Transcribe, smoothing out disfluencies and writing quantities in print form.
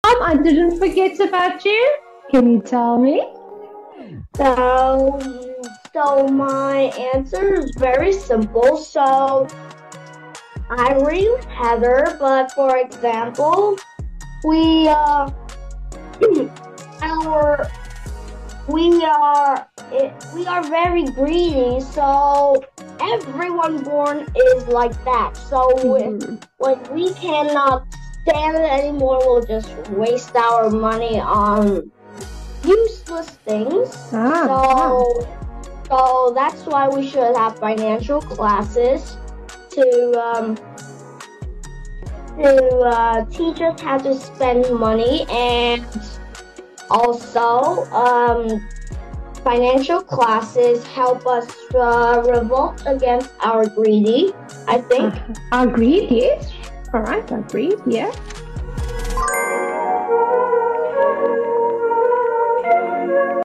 I didn't forget about you. Can you tell me? So my answer is very simple. So I agree with Heather, but for example, we our we are very greedy. So everyone born is like that. So when we cannot stand it anymore, we'll just waste our money on useless things. So that's why we should have financial classes to teach us how to spend money, and also financial classes help us revolt against our greedy, I think. Agreed, yes. All right, agreed, yeah.